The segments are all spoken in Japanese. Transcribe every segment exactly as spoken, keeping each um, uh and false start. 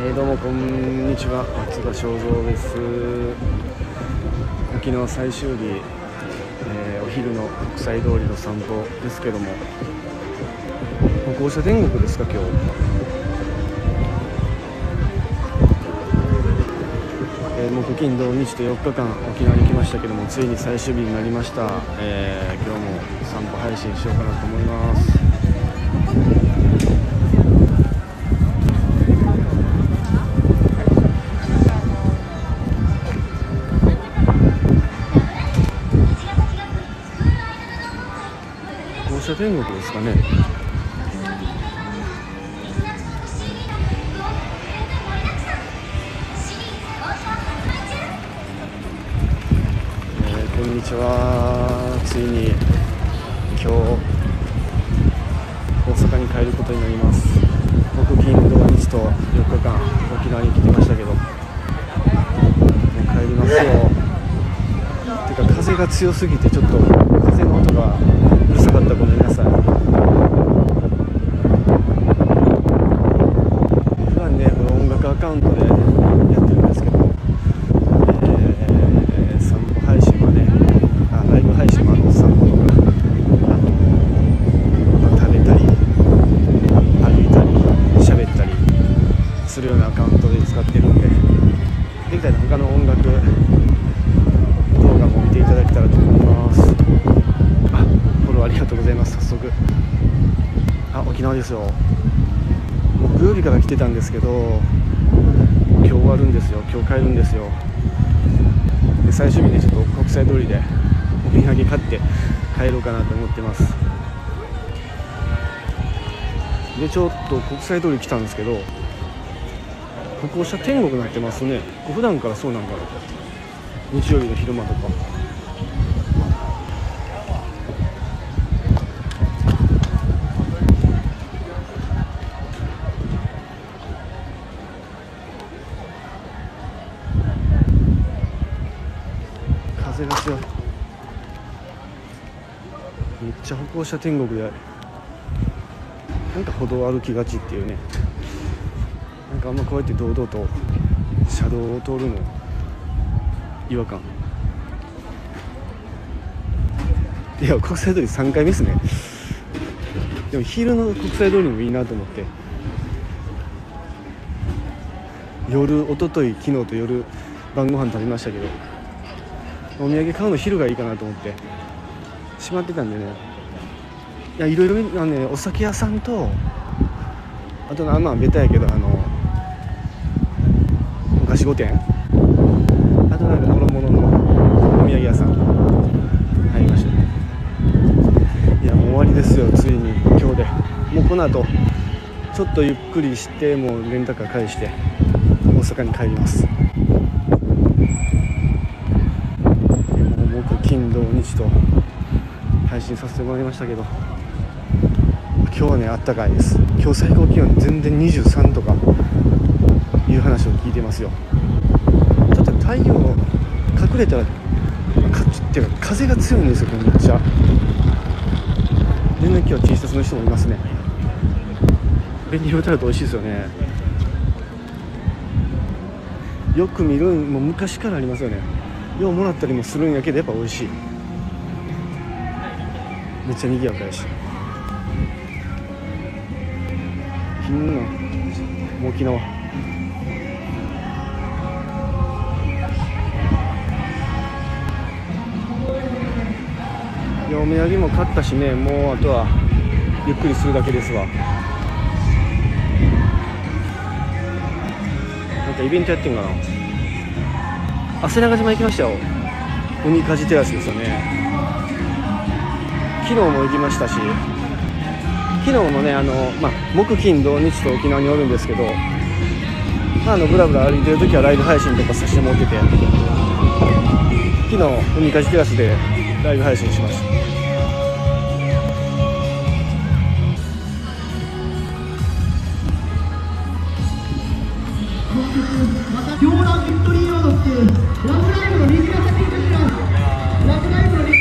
えー、どうもこんにちは、松田正蔵です。沖縄最終日、えー、お昼の国際通りの散歩ですけども、歩行者天国ですか今日。えー、木金土日とよっかかん沖縄に来ましたけども、ついに最終日になりました。えー、今日も散歩配信しようかなと思います。歩行者天国ですかね。こんにちは。ついに今日大阪に帰ることになります。木金土日とよっかかん沖縄に来てましたけど、もう帰りますよ。てか風が強すぎてちょっと風の音がうるさかったらごめんなさい。普段ねこの音楽アカウントでやってるんですけど、配信もあの散歩とか、あの食べたり歩いたり喋ったりするようなアカウントで使ってるんで、できたら他の音楽動画も見ていただけたらと思います。あ、フォローありがとうございます。早速、あ、沖縄ですよ。木曜日から来てたんですけど、今日終わるんですよ。今日帰るんですよ。で最終日にちょっと国際通りでお土産買って帰ろうかなと思ってます。でちょっと国際通り来たんですけど、歩行者天国になってますね。普段からそうなんかな、日曜日の昼間とか。風が強い。めっちゃ歩行者天国で、なんか歩道歩きがちっていうね、なんかあんまこうやって堂々と車道を通るの違和感。いや国際通りさんかいめですね。でも昼の国際通りもいいなと思って、夜一昨日昨日と夜晩ご飯食べましたけど、お土産買うの昼がいいかなと思って閉まってたんでね。いやいろいろあの、ね、お酒屋さんと、あとまあベタやけどあのお菓子御殿、あとなんかもろもろのお土産屋さん入りましたね。いやもう終わりですよ、ついに今日で。もうこの後ちょっとゆっくりして、もうレンタカー返して大阪に帰ります。木金土日と配信させてもらいましたけど、今日はねあったかいです。今日最高気温全然にじゅうさんとかいう話を聞いてますよ。ちょっと太陽隠れたらかっていうか風が強いんですよ、めっちゃ。全然今日は T シャツの人もいますね。紅色タルト美味しいですよね。よく見る、もう昔からありますよね。ようもらったりもするんやけどやっぱ美味しい。めっちゃ賑やかやし、金のもう沖縄。いやお土産も買ったしね、もうあとはゆっくりするだけですわ。なんかイベントやってんかな。汗長島行きましたよ。海かじテラスですよね。昨日も行きましたし、昨日もねあの、まあ、木金土日と沖縄におるんですけど、まあ、あのブラブラ歩いてる時はライブ配信とかさせてもらってて、昨日海かじテラスでライブ配信しました。 また狂乱ビクトリーロードっていうラブライブのリンクが先に出てます。ラブライブのリンク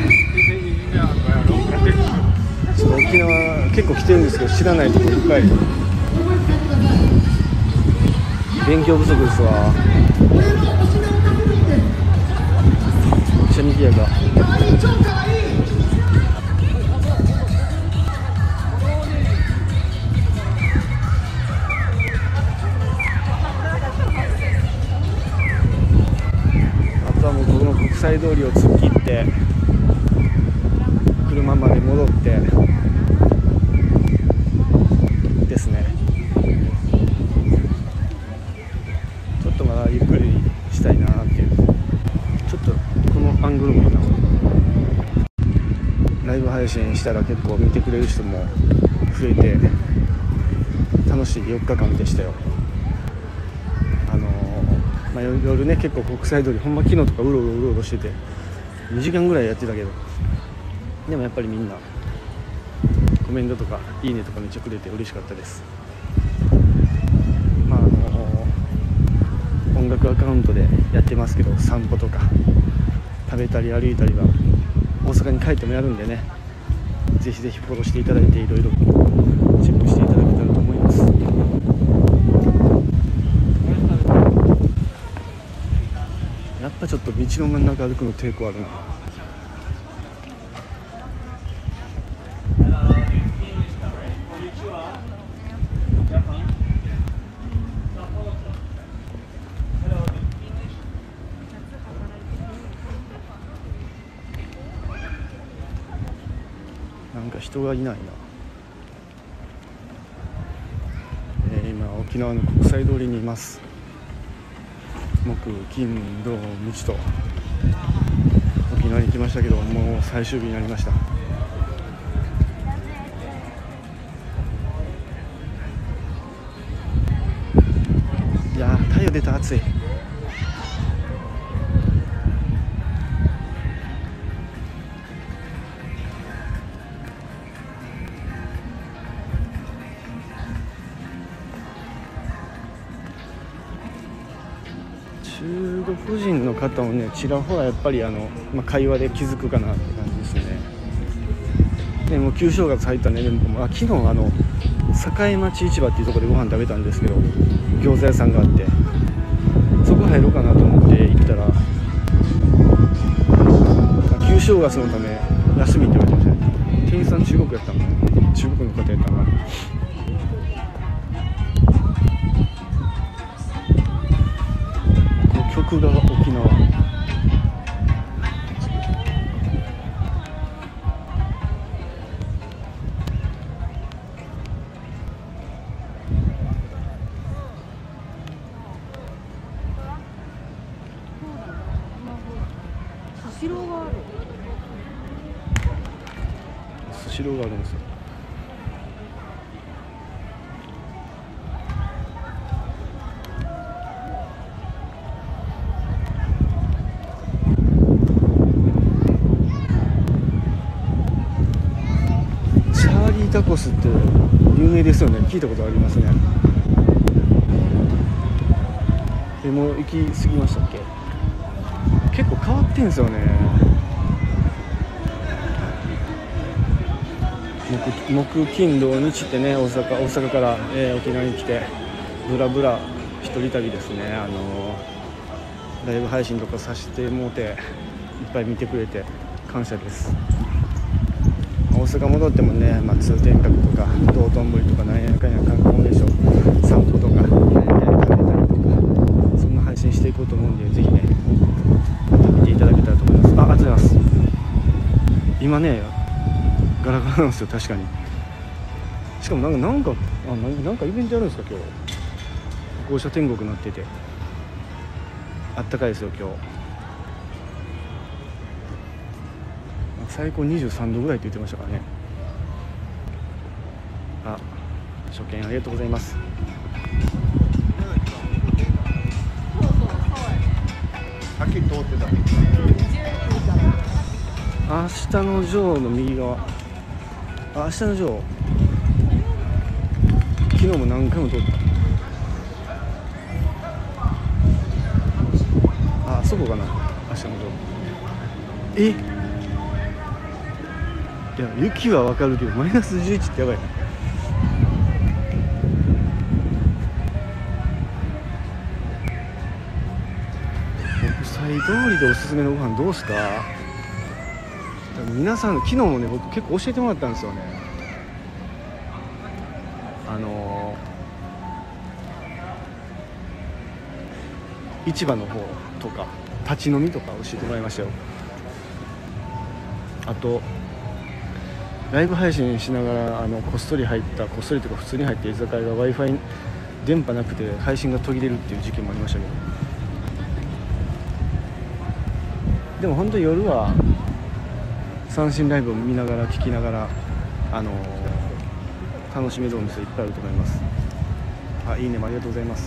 ちょっと沖縄結構来てるんですけど知らないところいっぱい。 勉強不足ですわ。めっちゃ賑やか。あとはもうこの国際通りを突っ切って車まで戻ってですね。ちょっとまだゆっくりしたいなっていう。ちょっとこのアングルもいいな。ライブ配信したら結構見てくれる人も増えて楽しいよっかかんでしたよ。あのーまあ、夜ね結構国際通りほんま昨日とかうろうろうろうろしててにじかんぐらいやってたけど、でもやっぱりみんなコメントとかいいねとかめっちゃくれて嬉しかったです。まああのー、音楽アカウントでやってますけど、散歩とか食べたり歩いたりは大阪に帰ってもやるんでね、ぜひぜひフォローしていただいていろいろチェックしていただけたらと思います。やっぱちょっと道の真ん中歩くの抵抗あるな。なんか人がいないな。えー、今沖縄の国際通りにいます。木金土日と沖縄に来ましたけど、もう最終日になりました。いやー太陽出た、暑い。中国人の方もねちらほらやっぱりあの、まあ、会話で気づくかなって感じですね。でもう旧正月入ったね。でもあ昨日あの栄町市場っていうところでご飯食べたんですけど、餃子屋さんがあってそこ入ろうかなと思って行ったら、旧正月のため休みって言われてましたね。店員さん中国やったのかな、中国の方やったのかな。曲が沖縄。スシローがある。スシローがあるんですよ。タコスって有名ですよね。聞いたことありますね。え、もう行き過ぎましたっけ？結構変わってんすよね。木、木金土日ってね、大阪、大阪から、えー、沖縄に来てブラブラ一人旅ですね。あのー、ライブ配信とかさせてもうていっぱい見てくれて感謝です。大阪戻ってもね、まあ、通天閣とか道頓堀とかなんやかんや観光名所散歩とかなんやかんや食べたりとか、そんな配信していこうと思うんで、ぜひね見ていただけたらと思います。あ、ありがとうございます。今ねガラガラなんですよ、確かに。しかもなんかなんかあなんかイベントやるんですか今日。歩行者天国になっててあったかいですよ今日。最高にじゅうさんどぐらいって言ってましたからね。あ、初見ありがとうございます。 さっき通ってた。 明日のジョーの右側。あ、明日のジョー昨日も何回も通った。あ、そこかな明日のジョー。えいや雪はわかるけどマイナスじゅういちってやばいな。 通りでおすすめのご飯どうすか？皆さん昨日もね僕結構教えてもらったんですよね。あのー、市場の方とか立ち飲みとか教えてもらいましたよ。あとライブ配信しながらあのこっそり入ったこっそりとか普通に入った居酒屋が Wi-Fi 電波なくて配信が途切れるっていう事件もありましたけど、でも本当に夜は三振ライブを見ながら聞きながら、あのー、楽しめるお店いっぱいあると思います。あ、いいねもありがとうございます。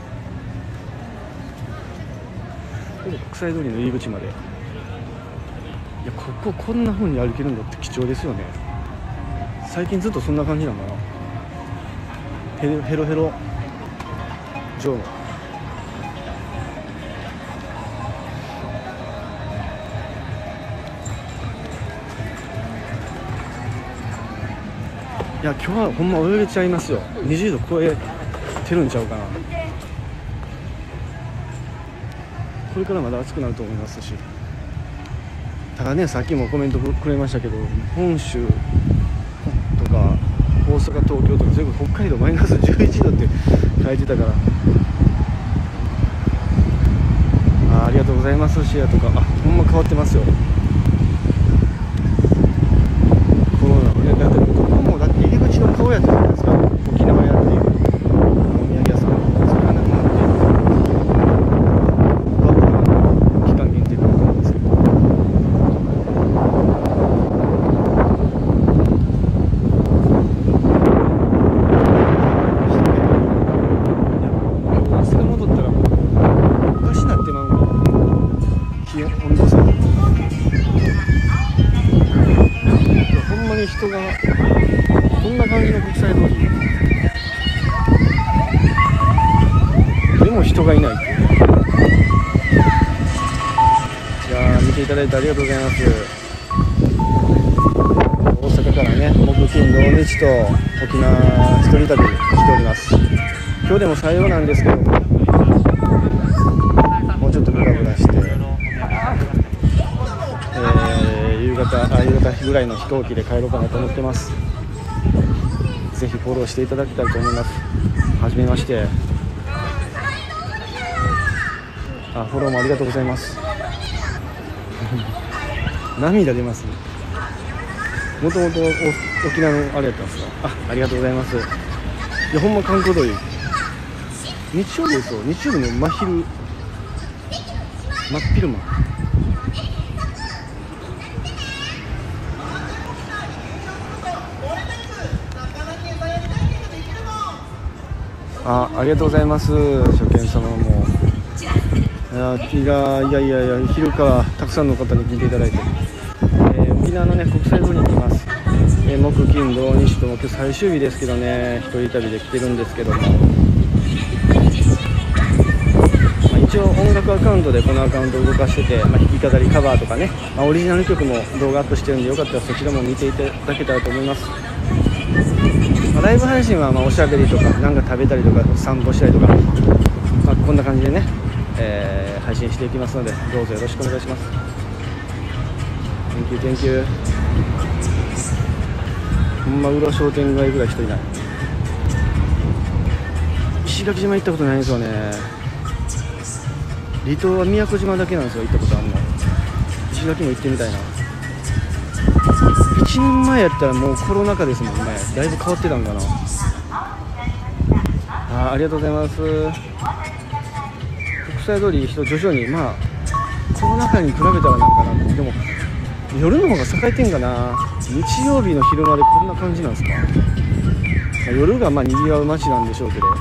国際通りの入り口まで、いやこここんな風に歩けるんだって貴重ですよね。最近ずっとそんな感じなのかな。ヘロヘロヘロジョーのいや今日はほんま泳げちゃいますよ。にじゅうど超えてるんちゃうかな。これからまだ暑くなると思いますし、ただねさっきもコメントくれましたけど、本州とか大阪東京とか全部北海道マイナスじゅういちどって書いてたから、あ、ありがとうございますシェアとか、あ、ほんま変わってますよ。コロナね、だってここもうだって入り口の顔やったじゃないですか、沖縄やっているお土産屋さん、それがなくなってワクワク期間限定かと思うんですけど、それ戻ったらおかしなってまうわ、気温温度差が。ほんまに人がこんな感じの国際通りでも人がいないっていうね。じゃあ見ていただいてありがとうございます。大阪からね木金土日と沖縄一人旅しております。今日でも最後なんですけども、もうちょっとブラブラして、えー、夕方あ夕方ぐらいの飛行機で帰ろうかなと思ってます。ぜひフォローしていただきたいと思います。はじめまして。あ、フォローもありがとうございます涙出ますね。もともと沖縄のあれやったんですか。あ、ありがとうございます。いやほんま観光通り日曜日ですよ。日曜日の真昼真っ昼間、あ、ありがとうございます初見様も。いやいやいやいやいや昼からたくさんの方に聞いていただいて、えー、沖縄のね国際通りに来ます。えー、木金土日とも今日最終日ですけどね、一人旅で来てるんですけども、まあ、一応音楽アカウントでこのアカウントを動かしてて、まあ、弾き語りカバーとかね、まあ、オリジナル曲も動画アップしてるんでよかったらそちらも見ていただけたらと思います。まあ、ライブ配信はまあおしゃべりとかなんか食べたりとか散歩したりとか、まあ、こんな感じでね、えー、配信していきますのでどうぞよろしくお願いします。 Thank you, thank you。 ほんま裏商店街ぐらい人いない。石垣島行ったことないんですよね。離島は宮古島だけなんですよ行ったことあるの。石垣も行ってみたいな。いちねんまえやったらもうコロナ禍ですもんね。だいぶ変わってたんかな。あ、ありがとうございます。国際通り人徐々に、まあコロナ禍に比べたらなんかな、でも夜の方が栄えてんかな。日曜日の昼間でこんな感じなんですか。まあ、夜がまあ賑わう街なんでしょうけど、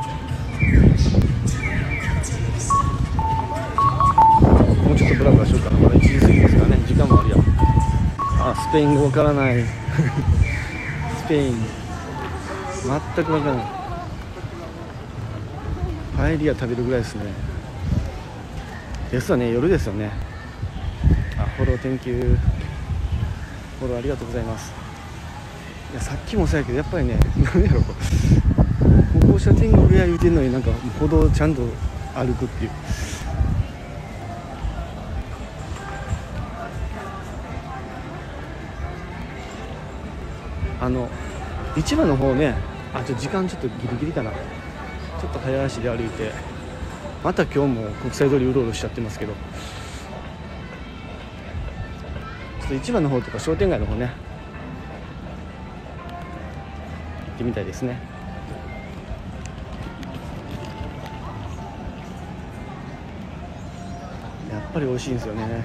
もうちょっとブラブラしようかな。まだいちじ過ぎですからね、時間もあるや。あ、スペイン語わからないスペイン全くわからない。パエリア食べるぐらいですね。ですよね、夜ですよね。あ、フォロー Thank you。 フォローありがとうございます。いやさっきもそうやけどやっぱりね、何やろ、歩行者天国や言うてんのになんか歩道をちゃんと歩くっていう。 あの市場の方ね、あちょっと時間ちょっとギリギリかな、ちょっと早足で歩いて、また今日も国際通りうろうろしちゃってますけど、ちょっと市場の方とか商店街の方ね行ってみたいですね。やっぱり美味しいんですよね。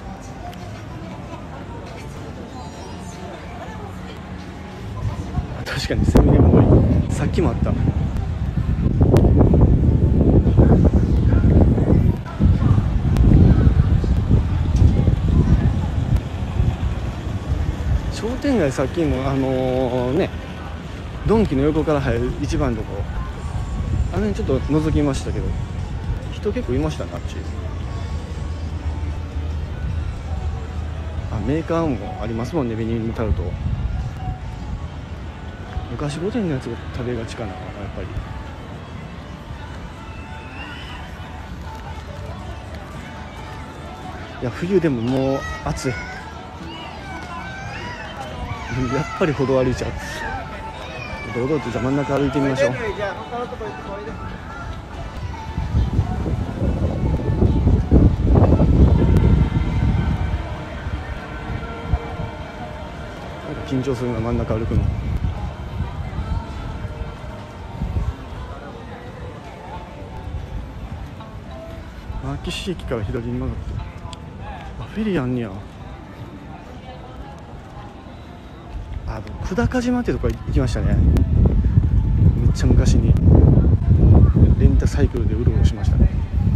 確かにセブンイレブン多い。さっきもあった。商店街、さっきもあのー、ねドンキの横から入る一番のとこ、あれちょっと覗きましたけど、人結構いましたね。あっちあメーカーもありますもんね。ベニールタルト、昔御殿のやつが食べがちかな、やっぱり。いや冬でももう暑い。やっぱり歩道歩いちゃう。堂々とじゃあ真ん中歩いてみましょう。緊張するな、真ん中歩くの。牧志駅から左に曲がって、あフェリーあんねや。あ久高島ってとこ行きましたね。めっちゃ昔にレンタサイクルでうろうろしましたね。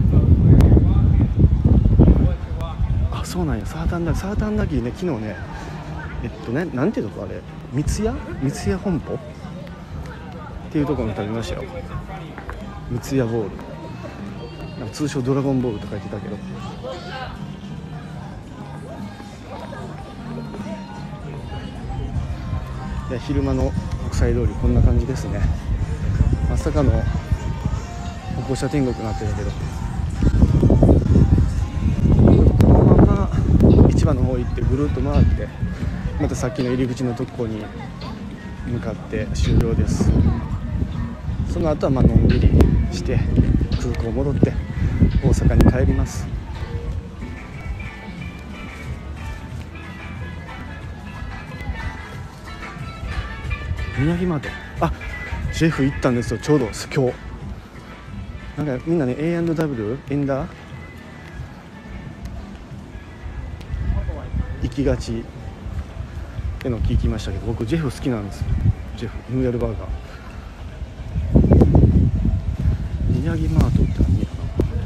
あそうなんや。サーターアンダギー、サーターアンダギーね、昨日ね、えっとね、なんていうとこあれ、三ツ矢三ツ矢本舗っていうところに食べましたよ。三ツ矢ボール、なんか通称ドラゴンボールと書いてたけど、いや昼間の国際通りこんな感じですね。まさかの歩行者天国になってたけど、このまま市場の方行ってぐるっと回って、またさっきの入り口のとこに向かって終了です。その後はまあのんびりして空港戻って大阪に帰ります。宮城マート、あジェフ行ったんですよ、ちょうど今日。なんかみんなね エーアンドダブリュー エンダー行きがちってのを聞きましたけど、僕ジェフ好きなんですよ。ジェフニューヤルバーガー。宮城マートって何やな。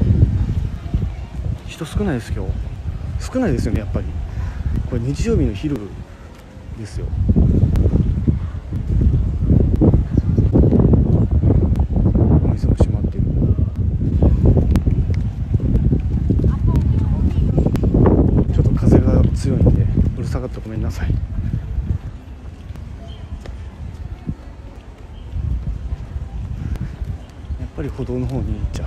人少ないです今日。少ないですよね、やっぱり。これ日曜日の昼ですよ。お店も閉まってる。ちょっと風が強いんでうるさかったらごめんなさい。やっぱり歩道の方に行っちゃう。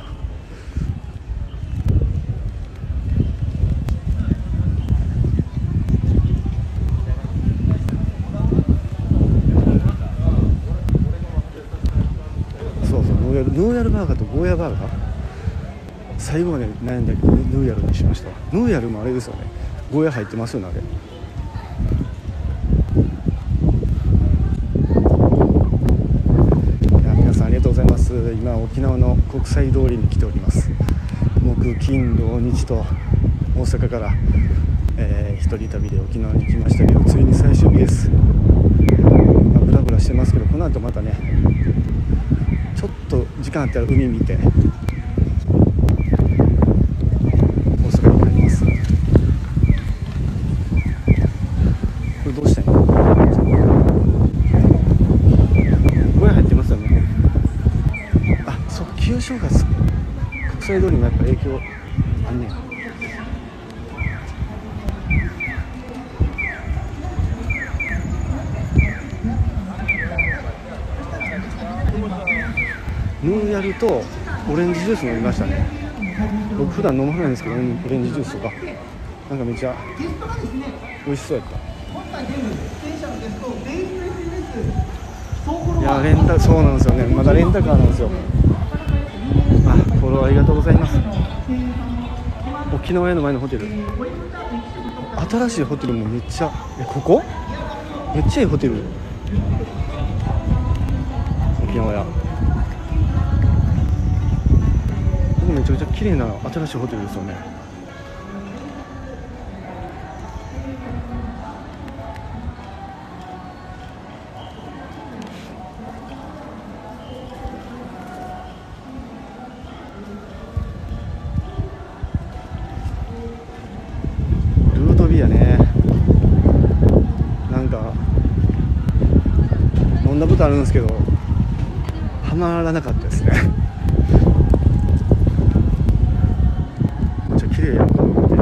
そうそう、ノーヤル、ノーヤルバーガーとゴーヤバーガー、最後まで悩んだけどヌーヤルにしました。ヌーヤルもあれですよね、ゴーヤ入ってますよね、あれ。ありがとうございます。今沖縄の国際通りに来ております。木金土日と大阪から、えー、一人旅で沖縄に来ましたけど、ついに最終日です。まあ、ブラブラしてますけど、この後またねちょっと時間あったら海見て大阪に帰ります。これどうしたいの？これ入ってますよね。旧正月、国際通りもやっぱ影響あんねん。ヌーヤルとオレンジジュース飲みましたね。僕普段飲まないんですけど、オレンジジュースとかなんかめっちゃ美味しそうやった。 いやレンタそうなんですよね、まだレンタカーなんですよ。あ、フォローありがとうございます。沖縄屋の前のホテル、新しいホテルもめっちゃ、えここめっちゃいいホテル、沖縄屋、ここめちゃくちゃ綺麗な新しいホテルですよね。ルートビアね、なんか飲んだことあるんですけどハマらなかったですね。めっちゃ綺麗やんか。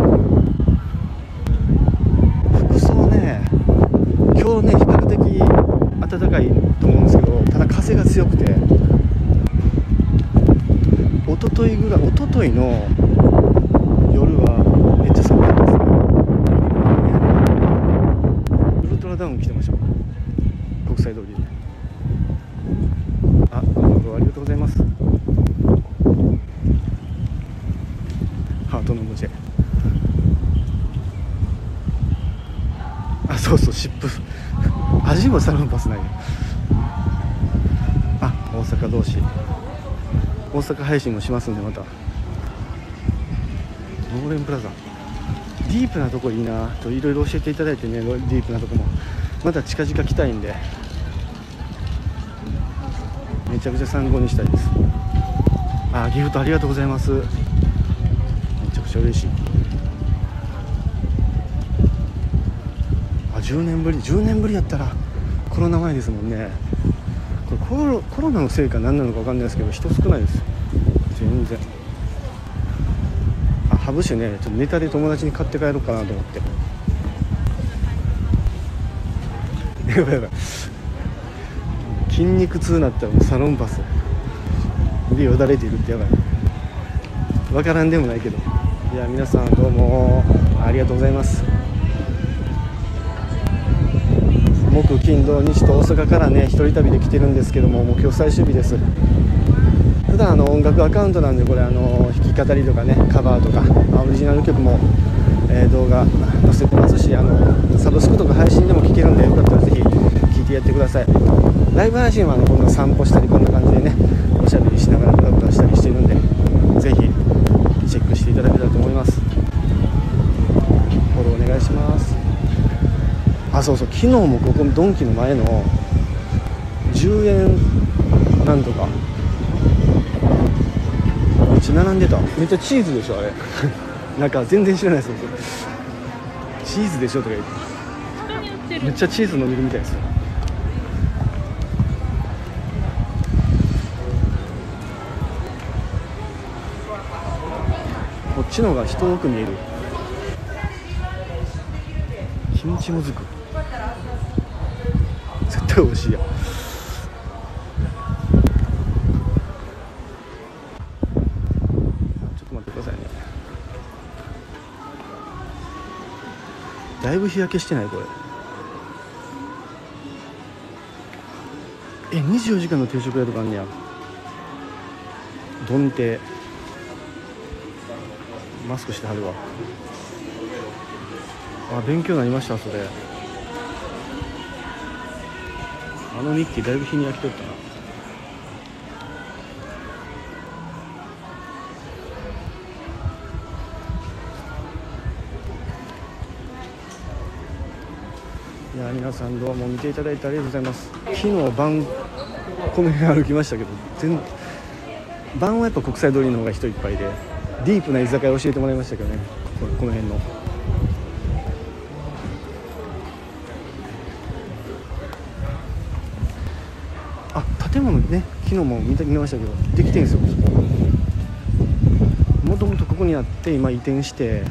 服装ね、今日ね比較的暖かいと思うんですけど、ただ風が強くて、一昨日ぐらい一昨日の夜はめっちゃ寒かったですね。ウルトラダウン着てました、国際通りで。あ、どうもありがとうございます。ハートの文字。あ、そうそう、湿布味もサロンパスないよ。あ、大阪同士大阪配信もしますんで、またノーレンプラザディープなとこいいなといろいろ教えていただいてね、ディープなとこもまた近々来たいんで、めちゃくちゃ参考にしたいです。あ、ギフトありがとうございます。めちゃくちゃ嬉しい。あ、じゅうねんぶりじゅうねんぶりやったらコロナ前ですもんね。これコロ、コロナのせいか何なのか分かんないですけど、人少ないです全然。あ、ハブ酒ね、ちょっとネタで友達に買って帰ろうかなと思って。やばいやばい、筋肉痛になったらもうサロンパスでよだれているってやばい。分からんでもないけど、いや皆さんどうもありがとうございます。木金土日と大阪からね一人旅で来てるんですけども、もう今日最終日です。普段あの音楽アカウントなんで、これあの弾き語りとかねカバーとかオリジナル曲も、えー、動画載せてますし、あのサブスクとか配信でも聴けるんで、よかったらぜひ聴いてやってください。ライブ配信はあのこんな散歩したりこんな感じでねおしゃべりしながらブラブラしたりしてるんで、ぜひチェックしていただけたらと思います。フォローお願いします。あ、そうそう、昨日もここドンキの前のじゅうえんなんとかめっちゃ並んでた。めっちゃチーズでしょあれなんか全然知らないですよ、チーズでしょとか言ってめっちゃチーズ飲めるみたいですよ。こっちの方が人多く見える。キムチもずく絶対美味しいやん。ちょっと待ってくださいね。だいぶ日焼けしてないこれ。え、にじゅうよじかんの定食屋とかあんねや。どんてマスクしてはるわ。あ、勉強になりましたそれ。あのミッキーだいぶ日に焼きとったな。いや皆さんどうも見ていただいてありがとうございます。昨日晩この辺歩きましたけど、全晩はやっぱ国際通りの方が人いっぱいで、ディープな居酒屋教えてもらいましたけどね、ここの辺の。あ、建物ね、昨日も見た見ましたけどできてるんですよ。そこもともとここにあって今移転して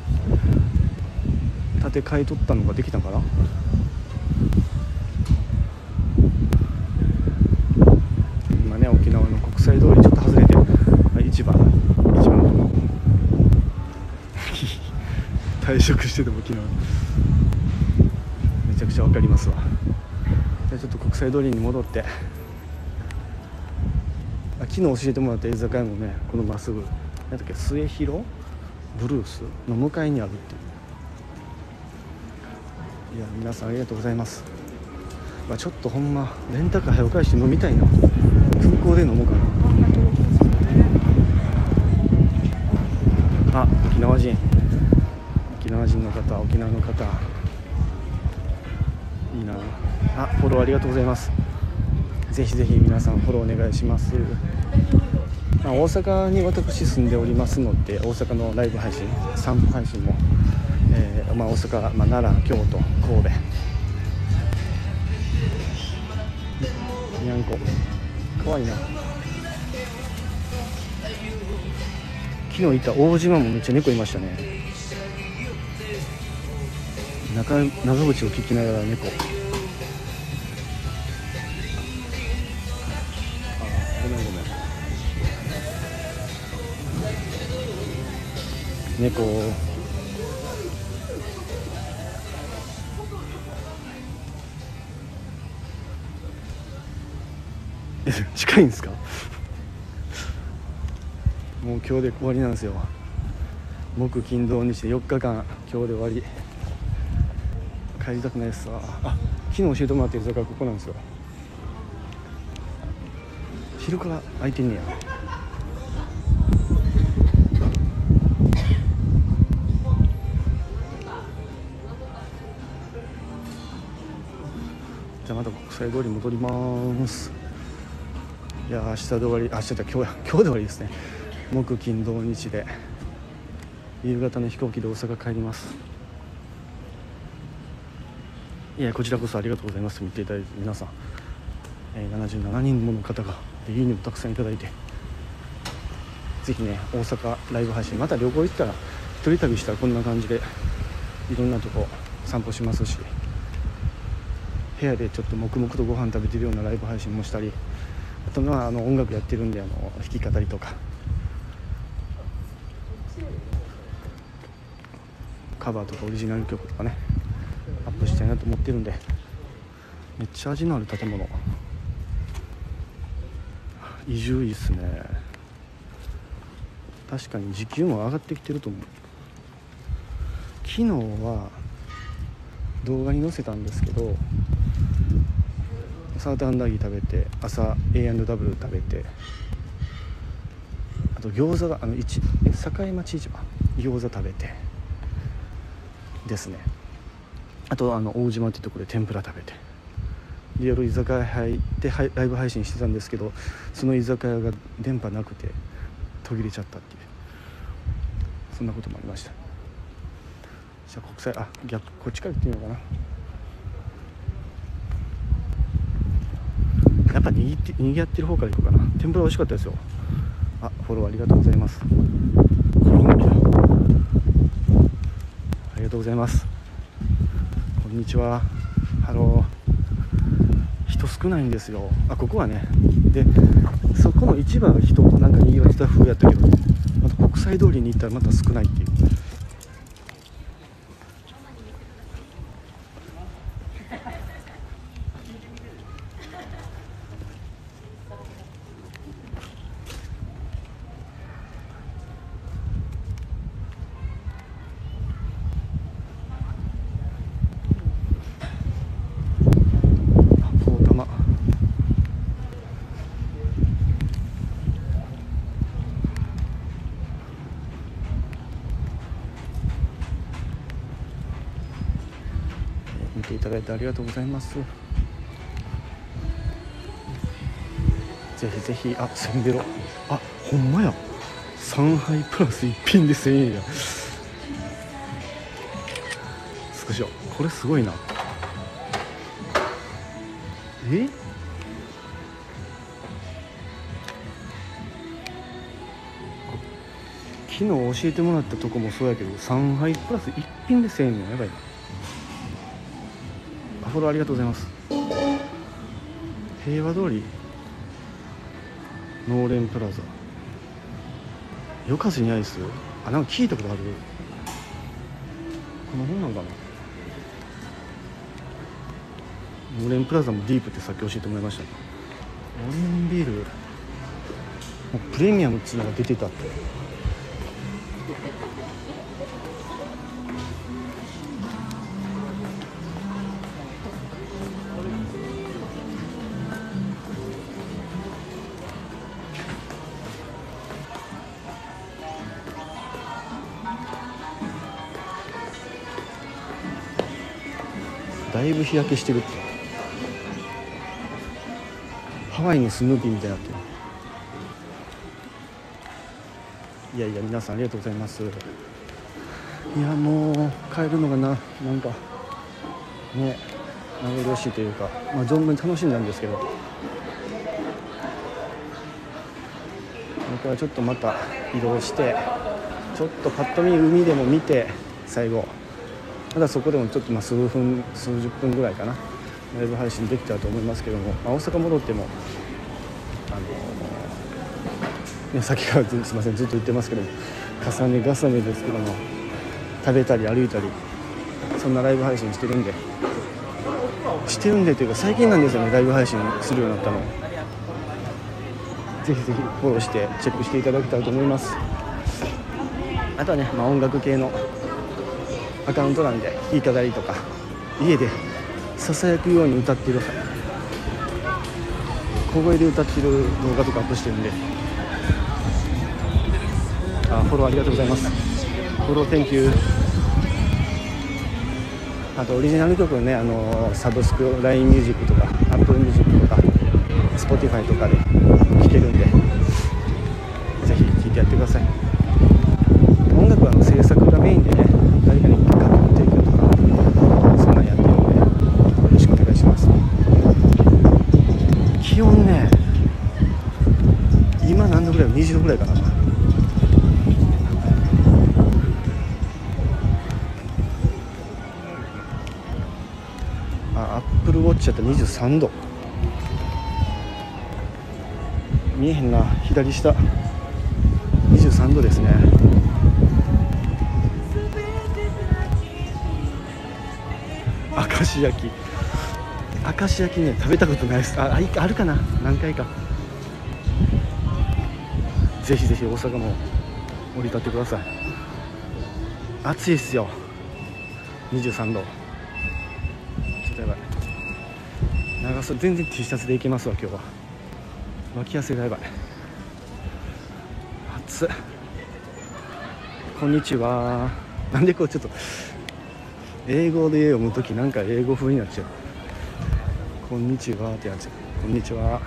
建て替えとったのができたんかな。今ね沖縄の国際通りちょっと外れて、市場市場のとこ退職してても昨日めちゃくちゃ分かりますわ。じゃあちょっちょっと国際通りに戻って、あ昨日教えてもらった居酒屋もね、このまっすぐ何だっけ、末広ブルースの向かいにあるっていう。いや皆さんありがとうございます。まあ、ちょっとほんまレンタカー早く返して飲みたいな。空港で飲もうかな。あ、沖縄人沖縄人の方、沖縄の方いいなあ。フォローありがとうございます。ぜひぜひ皆さんフォローお願いします。まあ、大阪に私住んでおりますので、大阪のライブ配信、散歩配信も、えーまあ、大阪、まあ、奈良、京都、神戸、にゃんこかわいいな。昨日いた大島もめっちゃ猫いましたね。中長渕を聞きながら猫、あごめんごめん猫え近いんですかもう今日で終わりなんですよ。木金土日でよっかかん、今日で終わり。帰りたくないっすわ。あ、昨日教えてもらってる居酒屋ここなんですよ。昼から空いてんねや。じゃあまた国際通り戻ります。いや明日で終わり、明日だ今日や今日で終わりですね。木金土日で夕方の飛行機で大阪帰ります。いやこちらこそありがとうございます。見ていただいて皆さん、えー、ななじゅうななにんもの方がいいねもたくさんいただいて、ぜひね大阪ライブ配信、また旅行行ったら一人旅したらこんな感じでいろんなとこ散歩しますし、部屋でちょっと黙々とご飯食べてるようなライブ配信もしたり、あとはあの音楽やってるんであの弾き語りとかカバーとかオリジナル曲とかねアップしたいなと思ってるんで、めっちゃ味のある建物、移住いいっすね。確かに時給も上がってきてると思う。昨日は動画に載せたんですけど、サーターアンダギー食べて、朝 エーアンドダブル 食べて、あと餃子があの市栄町市場餃子食べてですね、あとあの大島っていうところで天ぷら食べて、で夜居酒屋入ってライブ配信してたんですけど、その居酒屋が電波なくて途切れちゃったっていう、そんなこともありました。じゃあ国際、あ逆こっちから行ってみようかな。やっぱにぎってにぎわってる方から行こうかな。天ぷら美味しかったですよ。あフォローありがとうございます。コロンビアありがとうございます。こんにちは。ハロー。人少ないんですよ。あここはね、でそこの市場が人なんかにぎわってた風やったけど、また国際通りに行ったらまた少ないっていう。見ていただいてありがとうございます。ぜひぜひ、あせんべろ、あほんまや、さんはいプラスいっぴんでせんえんや。少しこれすごいな。え昨日教えてもらったとこもそうやけど、さんはいプラスいっぴんでせんえんやばいな。フォローありがとうございます。平和通り農連プラザ夜風にアイス、あなんか聞いたことある。この本なんかな。 オレンプラザもディープってさっき教えてもらいましたね。オレンビールもうプレミアムっていうのが出てたって。だいぶ日焼けしてるって。ハワイのスヌーピーみたいになってる。いやいや皆さんありがとうございます。いやもう帰るのがななんかね名残惜しいというか、まあ、存分楽しんだんですけど、これからちょっとまた移動してちょっとパッと見海でも見て、最後まだそこでもちょっとまあ数分数十分ぐらいかなライブ配信できたらと思いますけども、まあ、大阪戻ってもあのーね、さっきからすみませんずっと言ってますけども、重ね重ねですけども食べたり歩いたりそんなライブ配信してるんでしてるんでというか最近なんですよね、ライブ配信するようになったの。ぜひぜひフォローしてチェックしていただけたらと思います。あとはね、まあ、音楽系のアカウントなんで弾いたりとか家でささやくように歌ってる小声で歌ってる動画とかアップしてるんで、あフォローありがとうございます。フォロー Thank you。 あとオリジナル曲ね、あのサブスク ライン ミュージックとか Apple ミュージックとか Spotify とかで聴けるんでぜひ聴いてやってください。音楽はあの制作がメインでね、誰かに楽曲提供とかそんなんやってるんでよろしくお願いします。気温ね今何度ぐらい、にじゅうどぐらいかな。あ、アップルウォッチやったらにじゅうさんど。見えへんな、左下にじゅうさんどですね。明石焼き明石焼きね食べたことないです。 あ, あるかな、何回か。ぜひぜひ大阪も降り立ってください。暑いっすよ、にじゅうさんど。ちょっとやばい、長袖全然 T シャツでいけますわ今日は。脇汗がやばい、暑っ。こんにちは。なんでこうちょっと英語で読むときなんか英語風になっちゃう。こんにちはってやつ。こんにちは、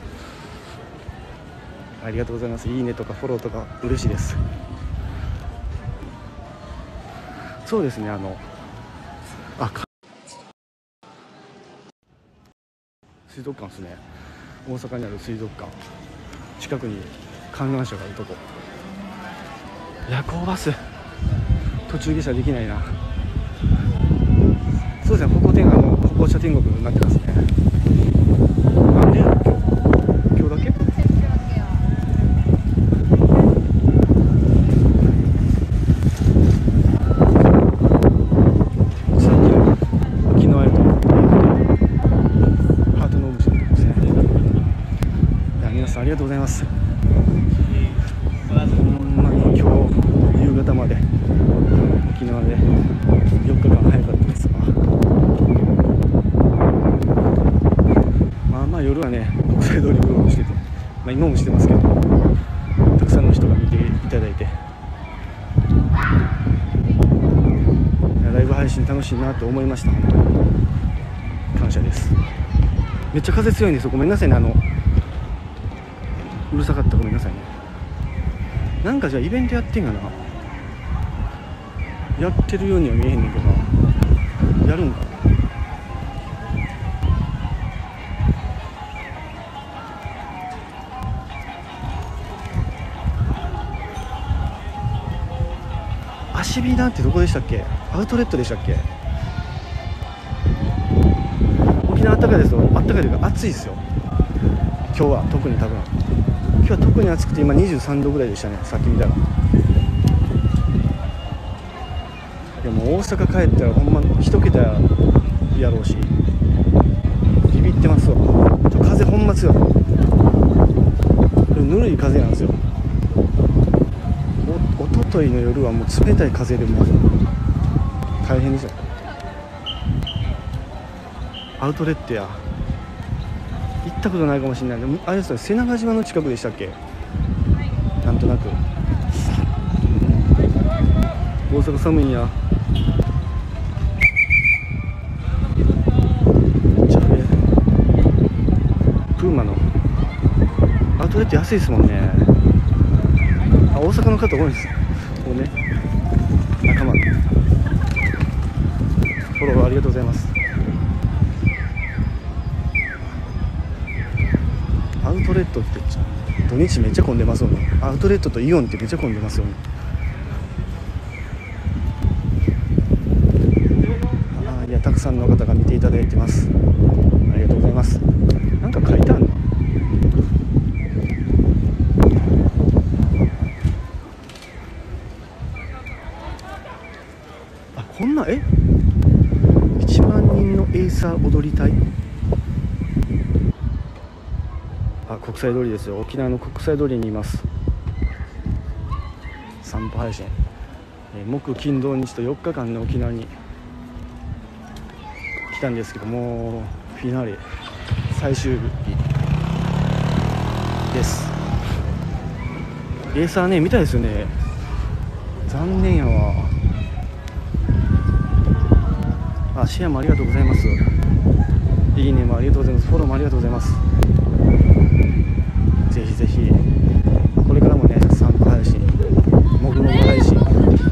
ありがとうございます。いいねとかフォローとか嬉しいです。そうですね、あのあか水族館ですね。大阪にある水族館近くに観覧車があるとこ。夜行バス途中下車できないな。そうですね、歩行天国の歩行者天国になってますね。なんで今日今日だけ？さっきの沖縄へとハートのオブジェですね。いや皆さんありがとうございます。ほんまに今日夕方まで沖縄でよっかかん早かったですわ。まあまあ夜はね国際通りブログしてて、まあ今もしてますけどたくさんの人が見ていただいて、いやライブ配信楽しいなと思いました。本当に感謝です。めっちゃ風強いんですよ、ごめんなさいね、あのうるさかった、ごめんなさいね。なんかじゃあイベントやってんかな、やってるようには見えへんねんけどな、やるんかな。足火なんてどこでしたっけ、アウトレットでしたっけ。沖縄あったかいですよ、あったかいというか暑いですよ今日は。特に多分今日は特に暑くて今にじゅうさんどぐらいでしたね、さっき見たら。いやもう大阪帰ったらほんま一桁やろうし、 ってますわ。ちょ風ほんま強い。これぬるい風なんですよ。おとといの夜はもう冷たい風でもう大変ですよ。アウトレットや行ったことないかもしれない。あれですよ、瀬長島の近くでしたっけ。なんとなく大阪寒いんや。プーマのアウトレット安いですもんね。あ、大阪の方多いです。こうね、仲間フォローありがとうございます。アウトレットって土日めっちゃ混んでますよね。アウトレットとイオンってめっちゃ混んでますよね。あ、いや、たくさんの方が見ていただいてます。ありがとうございます。なんか書いてあるの。あ、こんな、えいちまんにんのエイサー踊り隊。あ、国際通りですよ。沖縄の国際通りにいます。散歩配信、えー、木金土日とよっかかんね、沖縄に来たんですけども、フィナーレ最終日です。エイサーね、見たいですよね。残念やわ。あ、シェアもありがとうございます。いいねもありがとうございます。フォローもありがとうございます。ぜひぜひこれからもね、散歩配信、もぐもぐ配信、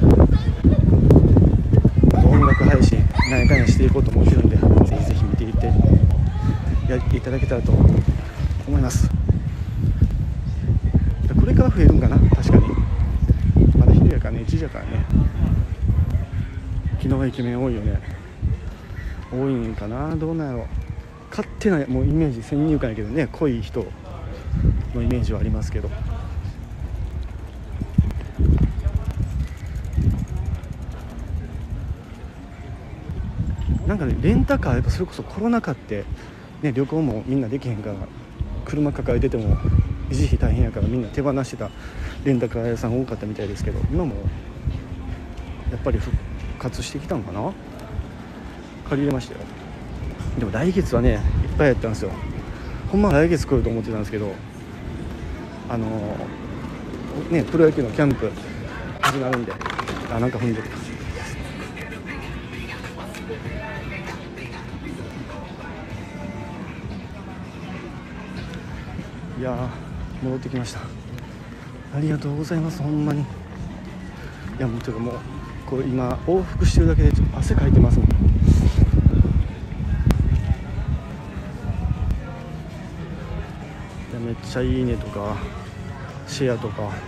音楽配信、何やかんやしていこうと思ってるんで、ぜひぜひ見ていってやっていただけたらと思います。これから増えるんかな。確かにまだ昼やからね、いちじやからね。昨日はイケメン多いよね。多いんかな、どうなんやろ。勝手なもうイメージ、先入観やけどね、濃い人のイメージはありますけど、なんかね、レンタカーやっぱそれこそコロナ禍って、ね、旅行もみんなできへんから、車抱えてても維持費大変やからみんな手放してたレンタカー屋さん多かったみたいですけど、今もやっぱり復活してきたのかな。借り入れましたよ。でも来月はねいっぱいやったんですよ。ほんまは来月来ると思ってたんですけど、あのー、ね、プロ野球のキャンプ始まるんで、あ、なんか踏んでる。いやー、戻ってきました。ありがとうございます。ほんまに。いや、もうというかもうこう今往復してるだけでちょっと汗かいてますもん。いや、めっちゃいいねとかシェアとか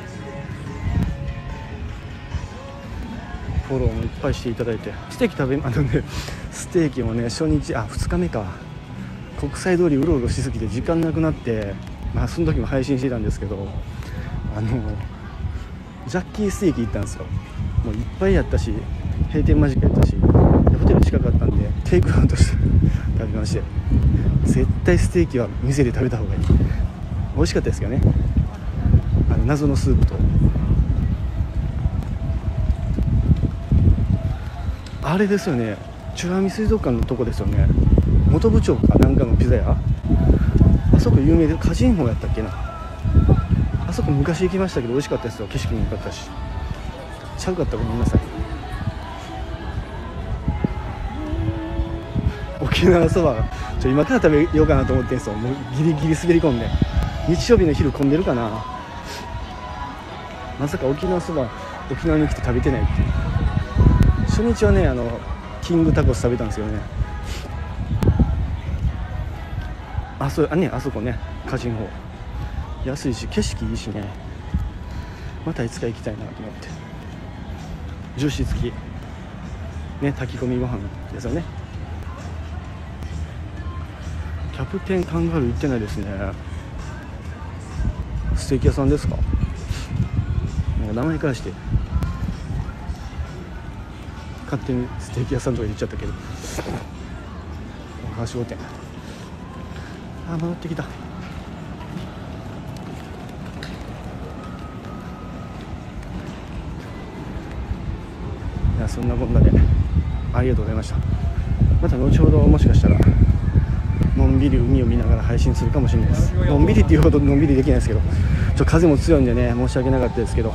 フォローもいっぱいしていただいて、ステーキ食べあのねステーキもね、初日、あ、ふつかめか、国際通りうろうろしすぎて時間なくなって、まあその時も配信してたんですけど、あのジャッキーステーキ行ったんですよ。もういっぱいやったし、閉店間近やったし、ホテル近かったんでテイクアウトして食べまして、絶対ステーキは店で食べた方がいい。美味しかったですけどね、あの謎のスープと、あれですよね、美ら海水族館のとこですよね。元部長かなんかのピザ屋、あそこ有名で、カジンホやったっけな。あそこ昔行きましたけど美味しかったですよ。景色も良かったし。ちゃうかったらごめんなさい。沖縄そばちょ今から食べようかなと思ってんすよ。もうギリギリ滑り込んで、日曜日の昼混んでるかな。まさか沖縄そば沖縄に来て食べてないっていう。初日はね、あのキングタコス食べたんですよね。あ、そう、あ、ね、あそこね、カジンホ安いし景色いいしね、またいつか行きたいなと思って。ジューシー付きね、炊き込みご飯ですよね。キャプテンカンガルー行ってないですね。ステーキ屋さんですか。もう名前返して勝手にステーキ屋さんとか言っちゃったけど、はしご店あ、戻ってきた。いや、そんなこんなでありがとうございました。また後ほどもしかしたらのんびり海を見ながら配信するかもしれないです。のんびりっていうほどのんびりできないですけど、ちょっと風も強いんでね、申し訳なかったですけど、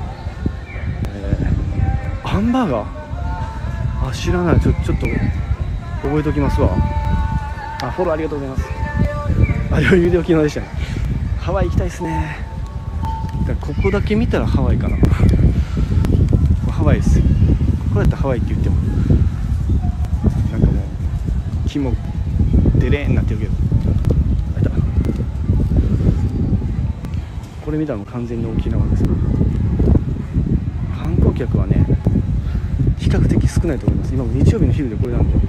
えー、ハンバーガー、あ、知らない。ちょちょっと覚えておきますわ。あ、フォローありがとうございます。あ、余裕で沖縄でしたね。ハワイ行きたいですね。だからここだけ見たらハワイかな。ハワイです。これやったらハワイって言ってもなんかもう木もデレーになってるけど、あいた、これ見たらもう完全に沖縄です。観光客はね比較的少ないと思います。今も日曜日の昼でこれなんで、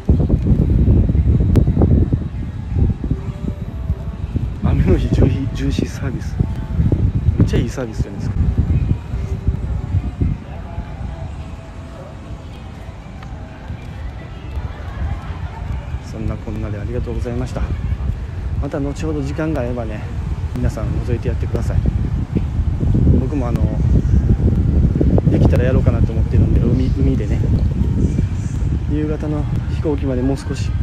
雨の日重視重視サービス、めっちゃいいサービスじゃないですか。そんなこんなでありがとうございました。また後ほど時間があればね、皆さん覗いてやってください。僕もあのできたらやろうかなと思ってるんで、海、海でね、夕方の飛行機までもう少し、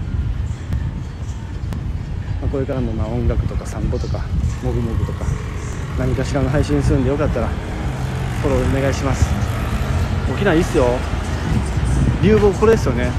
まあ、これからもまあ音楽とか散歩とかもぐもぐとか何かしらの配信するんで、よかったらフォローお願いします。沖縄いいっすよ。流木これですよね。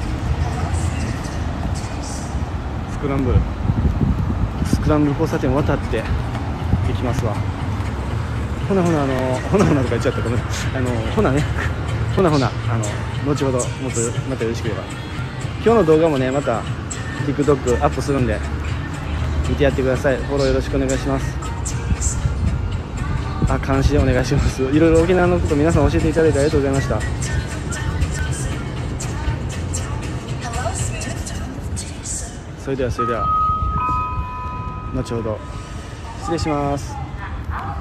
スクランブルスクランブル交差点を渡って行きますわ。ほなほなあのほなほなとか言っちゃったかなあのほなねほなほなあの後ほどもっとまたよろしければ、今日の動画もねまた TikTok アップするんで見てやってください。フォローよろしくお願いします。あ、監視でお願いします。いろいろ沖縄のこと皆さん教えていただいてありがとうございました。それではそれでは後ほど失礼します。あ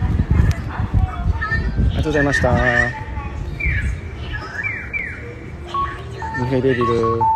りがとうございました。ミヘレリル。